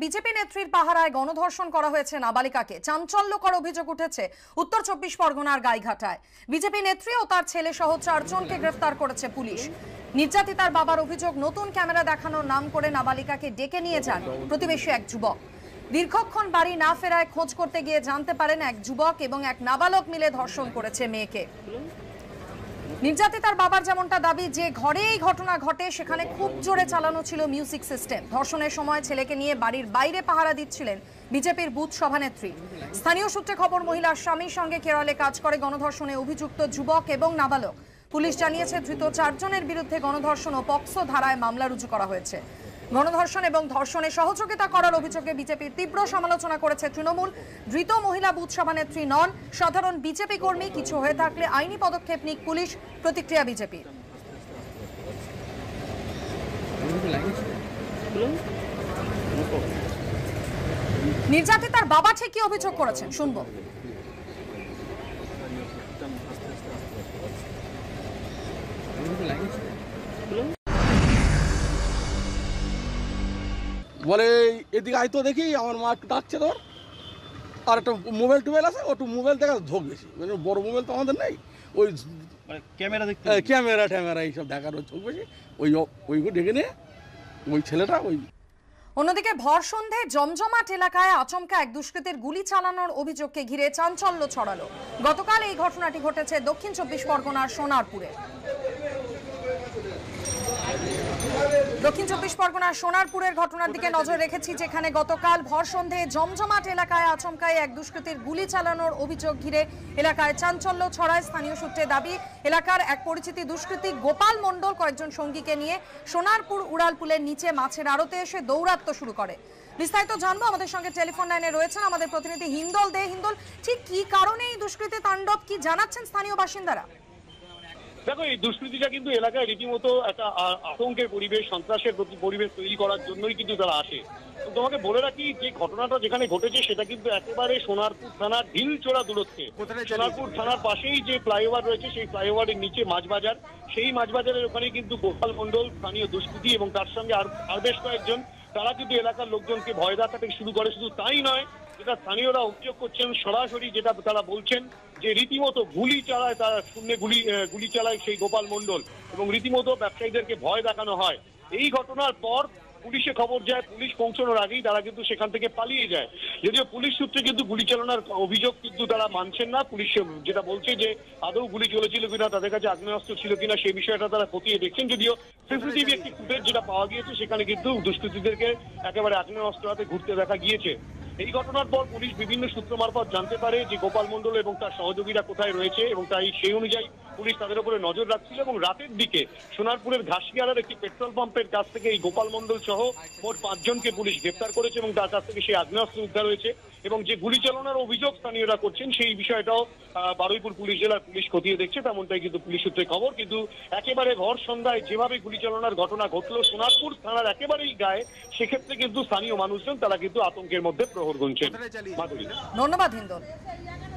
BJP নেত্রীর পাহারায় গণধর্ষণ করা হয়েছে নাবালিকাকে। চাঞ্চল্যকর অভিযোগ উঠেছে উত্তর 24 পরগনার গাইঘাটায়। বিজেপি নেত্রী ও তার ছেলে সহ 4 জনকে গ্রেফতার করেছে পুলিশ। নির্যাতিতার বাবার অভিযোগ, নতুন ক্যামেরা দেখানোর নাম করে নাবালিকাকে ডেকে নিয়ে যান প্রতিবেশী এক যুবক। দীর্ঘক্ষণ বাড়ি না ফেরায় খোঁজ করতে গিয়ে জানতে পারেন এক যুবক এবং এক নাবালক মিলে ধর্ষণ করেছে মেয়েকে। নির্যাতিতার বাবার যেমনটা দাবি, যে ঘরে এই ঘটনা ঘটে সেখানে খুব জোরে চালানো ছিল মিউজিক সিস্টেম। ধর্ষণের সময় ছেলেকে নিয়ে বাড়ির বাইরে পাহারা দিচ্ছিলেন বিজেপির বুথ সভানেত্রী। স্থানীয় সূত্রে খবর, মহিলার স্বামীর সঙ্গে কেরলে কাজ করে গণধর্ষণে অভিযুক্ত যুবক এবং নাবালক। পুলিশ জানিয়েছে ধৃত 4 জনের বিরুদ্ধে গণধর্ষণ ও পক্সো ধারায় মামলা রুজু করা হয়েছে। গণধর্ষণ এবং ধর্ষণে সহযোগিতা করার অভিযোগে বিজেপির তীব্র সমালোচনা করেছে তৃণমূল। ধৃত মহিলা বুথ সভানেত্রী নন, সাধারণ বিজেপি কর্মী। কিছু হয়ে থাকলে আইনি পদক্ষেপ নিক পুলিশ, প্রতিক্রিয়া বিজেপির। নির্যাতিতার বাবা ঠিক কি অভিযোগ করেছেন শুনবো। বলে এদিকে আইতো, দেখি আমার মা একটু ডাকছে, তোর আর একটা মোবাইল টোবাইল আছে, ওটু মোবাইল দেখা ঝোঁক বেশি, মানে বড় মোবাইল তো আমাদের নেই, ওই ক্যামেরা দেখতে ক্যামেরা এইসব দেখার ঝোঁক বেশি। ওইগুলো ডেকে নিয়ে ওই ছেলেটা ওই। অন্যদিকে ভর সন্ধ্যায় জমজমাট এলাকায় আচমকা এক দুষ্কৃতীর গুলি চালানোর অভিযোগকে ঘিরে চাঞ্চল্য ছড়ালো। গতকাল এই ঘটনাটি ঘটেছে দক্ষিণ 24 পরগনার সোনারপুরে। দক্ষিণ 24 পরগনার সোনারপুরের ঘটনার দিকে নজর রেখেছি, যেখানে গতকাল ভর সন্ধ্যায় জমজমাট এলাকায় আচমকায় এক দুষ্কৃতীর গুলি চালানোর অভিযোগ ঘিরে এলাকায় চাঞ্চল্য ছড়ায়। স্থানীয় সূত্রে দাবি, এলাকার এক পরিচিত দুষ্কৃতী গোপাল মণ্ডল কয়েকজন সঙ্গীকে নিয়ে সোনারপুর উড়ালপুলের নিচে মাছের আড়তে এসে দৌরাত্ম্য শুরু করে। বিস্তারিত জানবো, আমাদের সঙ্গে টেলিফোন লাইনে রয়েছেন আমাদের প্রতিনিধি হিন্দল দে। হিন্দল, ঠিক কি কারণে এই দুষ্কৃতী তাণ্ডব, কি জানাচ্ছেন স্থানীয় বাসিন্দারা? দেখো, এই দুষ্কৃতিটা কিন্তু এলাকায় রীতিমতো একটা আতঙ্কের পরিবেশ, সন্ত্রাসের পরিবেশ তৈরি করার জন্যই কিন্তু তারা আসে। তোমাকে বলে রাখি, যে ঘটনাটা যেখানে ঘটেছে সেটা কিন্তু একেবারে সোনারপুর থানার ঢিলচোড়া দূরত্বে। সোনারপুর থানার পাশেই যে ফ্লাইওভার রয়েছে, সেই ফ্লাইওভারের নিচে মাছ বাজার, সেই মাছ বাজারের ওখানে কিন্তু গোপাল মণ্ডল, স্থানীয় দুষ্কৃতী এবং তার সঙ্গে আর বেশ কয়েকজন, তারা কিন্তু এলাকার লোকজনকে ভয় দেখাতে শুরু করে। শুধু তাই নয়, যেটা স্থানীয়রা অভিযোগ করছেন, সরাসরি যেটা তারা বলছেন যে রীতিমতো গুলি চালায়, তারা শূন্যে গুলি চালায় সেই গোপাল মণ্ডল, এবং রীতিমতো ব্যবসায়ীদেরকে ভয় দেখানো হয়। এই ঘটনার পর পুলিশে খবর যায়, পুলিশ পৌঁছানোর আগেই তারা কিন্তু সেখান থেকে পালিয়ে যায়। যদিও পুলিশ সূত্রে কিন্তু গুলি চালানোর অভিযোগ কিন্তু তারা মানছেন না। পুলিশ যেটা বলছে যে আদৌ গুলি চলেছিল কিনা, তাদের কাছে আগ্নেয়াস্ত্র ছিল কিনা, সেই বিষয়টা তারা খতিয়ে দেখছেন। যদিও সিসিটিভি একটি ফুটেজ যেটা পাওয়া গিয়েছে, সেখানে কিন্তু দুষ্কৃতীদেরকে একেবারে আগ্নেয়াস্ত্র হাতে ঘুরতে দেখা গিয়েছে। এই ঘটনার পর পুলিশ বিভিন্ন সূত্র মারফত জানতে পারে যে গোপাল মণ্ডল এবং তার সহযোগীরা কোথায় রয়েছে, এবং তাই সেই অনুযায়ী পুলিশ তাদের উপরে নজর রাখছিল। এবং রাতের দিকে সোনারপুরের ঘাসিয়ালার একটি পেট্রোল পাম্পের কাছ থেকে এই গোপাল মণ্ডল সহ মোট 5 জনকে পুলিশ গ্রেপ্তার করেছে, এবং তার কাছ থেকে সেই আগ্নেয়াস্ত্র উদ্ধার হয়েছে। এবং যে গুলি চালানোর অভিযোগ স্থানীয়রা করছেন, সেই বিষয়টাও বারুইপুর পুলিশ জেলার পুলিশ খতিয়ে দেখছে, তেমনটাই কিন্তু পুলিশ সূত্রে খবর। কিন্তু একেবারে ভর সন্ধ্যায় যেভাবে গুলি চালানোর ঘটনা ঘটলো সোনারপুর থানার একেবারেই গায়ে, সেক্ষেত্রে কিন্তু স্থানীয় মানুষজন তারা কিন্তু আতঙ্কের মধ্যে প্রহর গুনছেন। ধন্যবাদ হিন্দল।